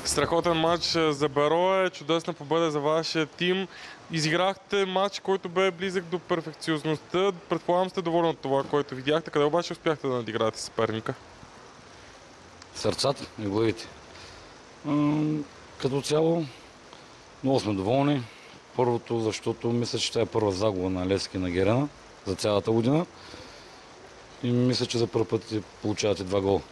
Страхотен матч за Берое, чудесна победа за вашия тим. Изиграхте матч, който бе близък до перфекционността. Предполагам сте доволни от това, което видяхте. Къде обаче успяхте да надиграете съперника? Сърцата и главите. Като цяло много сме доволни. Първото, защото мисля, че това е първа загуба на Левски на Герена за цялата година. И мисля, че за първи път получавате 2 гола.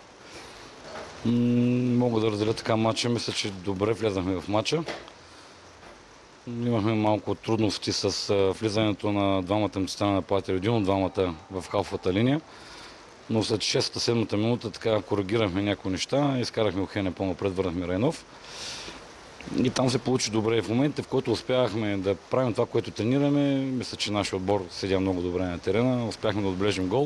Мога да разделя така матча. Мисля, че добре влезахме в матча. Имахме малко трудности с влизането на двамата централни нападатели, един от двамата в халфата линия. Но след 6-7 минута така коригирахме някои неща, изкарахме Охене по-напред, върнахме Райнов. И там се получи добре. В момента, в който успяхме да правим това, което тренираме, мисля, че нашия отбор седя много добре на терена. Успяхме да отбележим гол.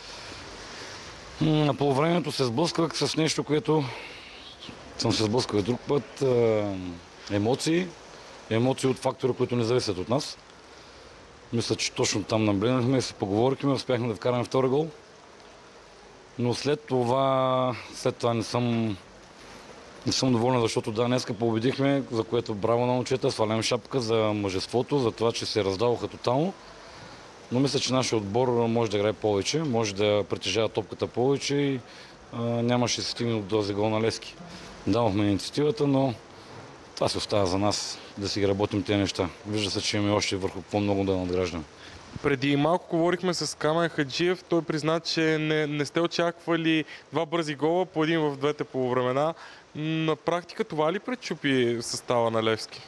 На полувремето се сблъсквах с нещо, което съм се сблъскал друг път. Емоции. Емоции от фактора, които не зависят от нас. Мисля, че точно там наблегнахме, се поговорихме, успяхме да вкараме втори гол. Но след това не съм доволен, защото днеска победихме, за което браво на момчета, свалям шапка за мъжеството, за това, че се раздаваха тотално. Но мисля, че нашия отбор може да играе повече, може да притежава топката повече и нямаше да се стигне до този гол на Левски. Давахме инициативата, но това се остава за нас, да си ги работим тези неща. Вижда се, че имаме още върху по-много да надграждаме. Преди малко говорихме с Камен Хаджиев. Той призна, че не сте очаквали 2 бързи гола по един в двете полувремена. На практика това ли пречупи състава на Левски?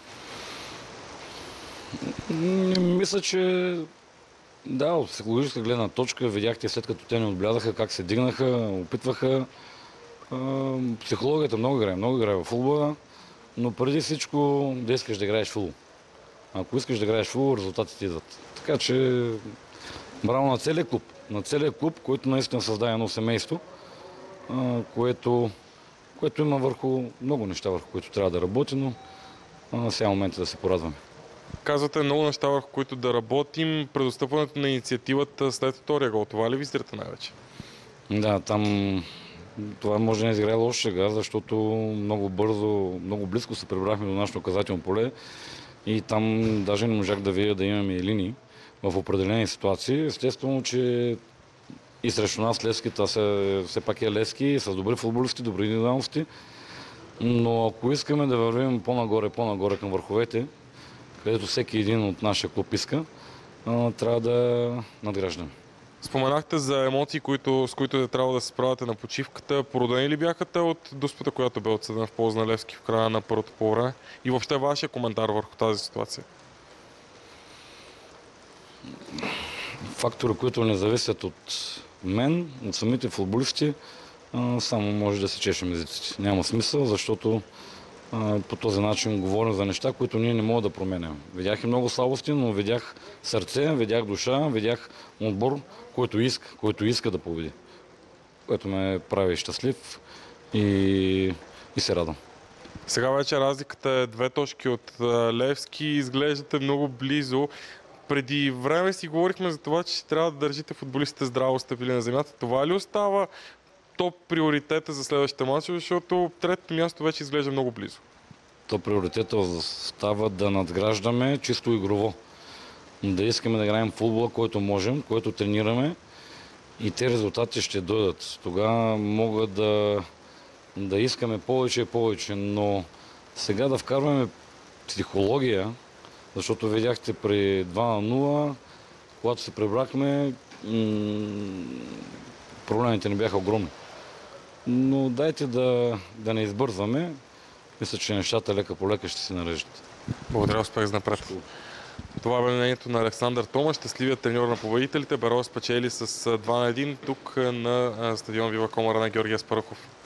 Мисля, че да, от психологическа гледна точка видяхте след като те не отбелязаха как се дигнаха, опитваха. Психологията много играе в футбола, но преди всичко да искаш да играеш футбол. Ако искаш да играеш футбол, резултатите идват. Така че браво на целия клуб, който наистина създаде едно семейство, което има върху много неща, върху които трябва да работи, но сега е момента да се порадваме. Казвате много неща, върху които да работим. Предостъпването на инициативата след втория гол, това ли визирате най-вече? Да, там това може да не изиграе лоша шега, защото много бързо, много близко се прибрахме до нашето наказателно поле и там даже не можах да видя да имаме линии в определени ситуации. Естествено, че и срещу нас Левски, това все пак е Левски, с добри футболисти, добри индивидуалности, но ако искаме да вървим по-нагоре към върховете, където всеки един от нашия клуб иска, трябва да надграждаме. Споменахте за емоции, с които е трябвало да се справяте на почивката. Породени ли бяха те от дуспата, която бе отсъдена в полза на Левски в края на първото полувреме? И въобще вашия коментар върху тази ситуация? Фактори, които не зависят от мен, от самите футболисти, само може да се чешем езиците. Няма смисъл, защото по този начин говорим за неща, които ние не можем да променяме. Видях и много слабости, но видях сърце, видях душа, видях отбор, който иска да победи. Което ме прави щастлив и се радвам. Сега вече разликата е 2 точки от Левски. Изглеждате много близо. Преди време си говорихме за това, че трябва да държите футболистите здраво стъпили на земята. Това ли остава топ приоритета за следващите мачове, защото третото място вече изглежда много близо? Топ приоритета остава да надграждаме чисто игрово. Да искаме да играем футбола, който можем, който тренираме и те резултати ще дойдат. Тогава мога да искаме повече и повече, но сега да вкарваме психология, защото видяхте при 2-0, когато се прибрахме, проблемите ни бяха огромни. Но дайте да не избързваме. Мисля, че нещата лека по лека ще се нареждат. Благодаря, успех за напред. Това е мнението на Александър Томаш, щастливият треньор на победителите. Берое спечели с 2-1 тук на стадион Вила Комара на Георги Аспарухов.